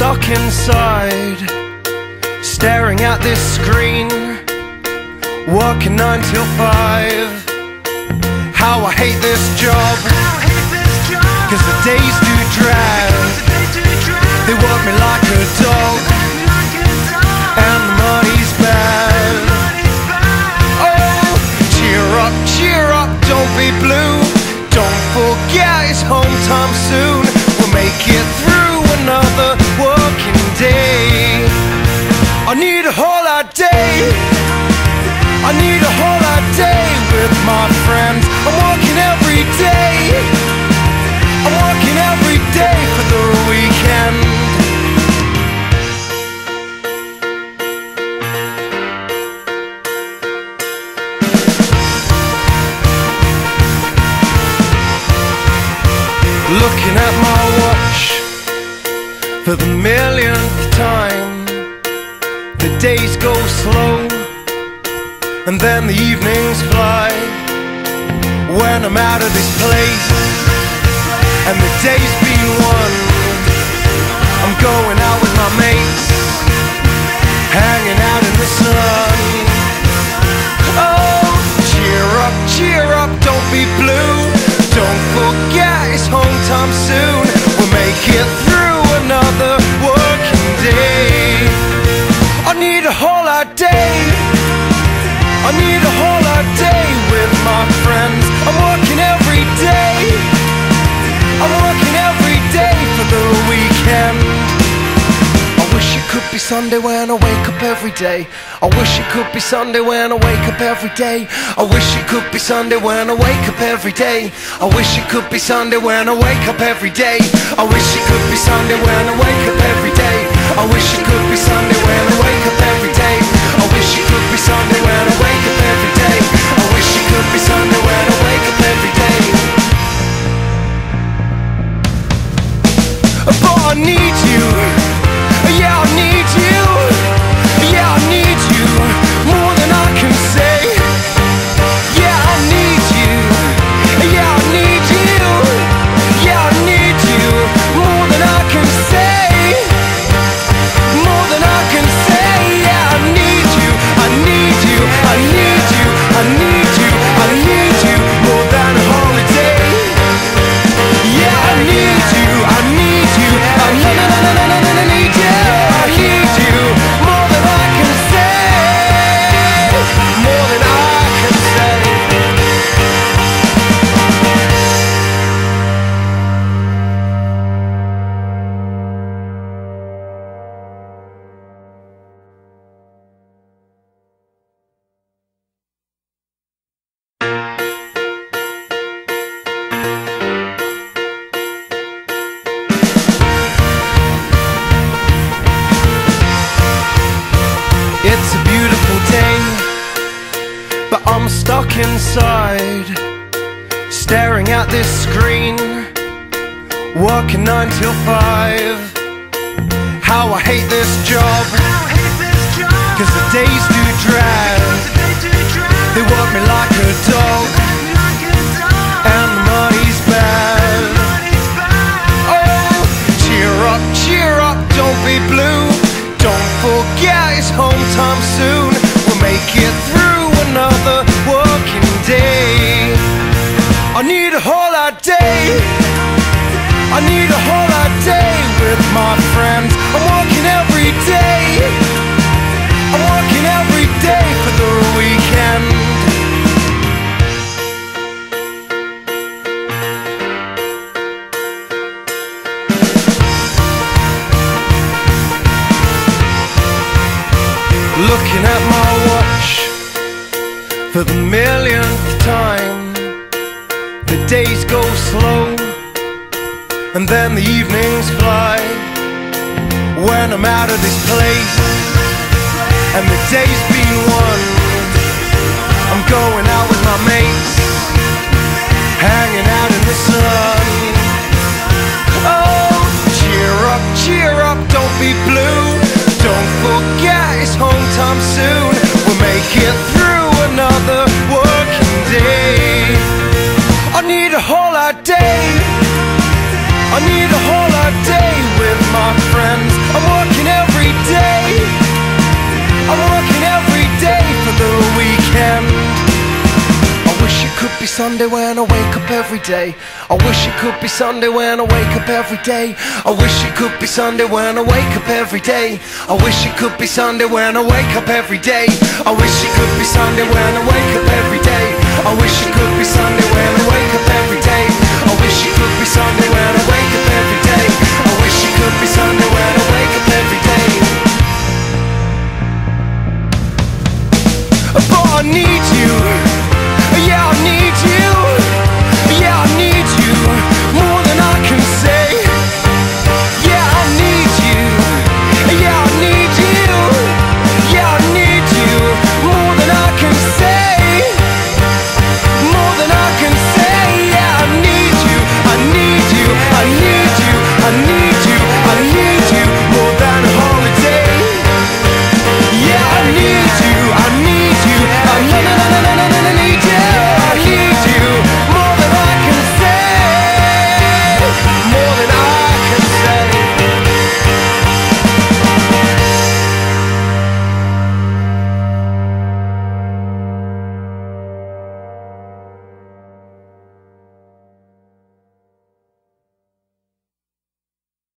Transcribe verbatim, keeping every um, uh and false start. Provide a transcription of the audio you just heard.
stuck inside, staring at this screen, working nine till five. How I hate this job, cause the days do drag. They work me like a dog, and the money's bad. Oh, cheer up, cheer up, don't be blue. Don't forget it's home time soon. We'll make it through another working day. I need a holiday, I need a holiday with my friends. I'm working every day, I'm working every day for the weekend. Looking at my watch for the millionth time. The days go slow, and then the evenings fly. When I'm out of this place, and the day's been won, I'm going out with my mates, hanging out in the sun. Oh, cheer up, cheer up, don't be blue. Don't forget it's home time soon. We'll make it through another working day. I need a holiday, I need a holiday with my friends. I'm working every day, I'm working every day for the weekend. I wish it could be Sunday when I wake up every day. I wish it could be Sunday when I wake up every day. I wish it could be Sunday when I wake up every day. I wish it could be Sunday when I wake up every day. I wish it could be Sunday when I wake up every day. I wish it could be Sunday when I wake up every day. I wish it could be Sunday when I wake up every day. I wish it could be Sunday when I wake up every day. But I need you, yeah I need you, yeah I need you more than I can say. Yeah I need you, yeah I need you, yeah I need you more than I can say. More than I can say. Yeah I need you, I need you, I need you, I need you, I need you more than a holiday. Yeah I need you, I need you, I need you, I need you, I need you more than I can say. More than I can say. It's a beautiful day, but I'm stuck inside, staring at this screen, working nine till five. How I hate this job, cause the days do drag. They work me like a dog, and the money's bad. Oh, cheer up, cheer up, don't be blue. Don't forget it's home time soon. We'll make it through another working day. I need a holiday, I need a holiday with my friends. I'm working every day, I'm working every day for the weekend. Looking at my watch for the millionth time. The days go slow, and then the evenings fly. When I'm out of this place, and the day's been won, I'm going out with my mates, hanging out in the sun. Oh, cheer up, cheer up, don't be blue. Don't forget it's home time soon. We'll make it through another working day. I need a holiday, I need a holiday with my friends. I'm Sunday when I wake up every day. I wish it could be Sunday when I wake up every day. I wish it could be Sunday when I wake up every day. I wish it could be Sunday when I wake up every day. I wish it could be Sunday when I wake up every day. I wish it could be Sunday when I wake up every day. I wish it could be Sunday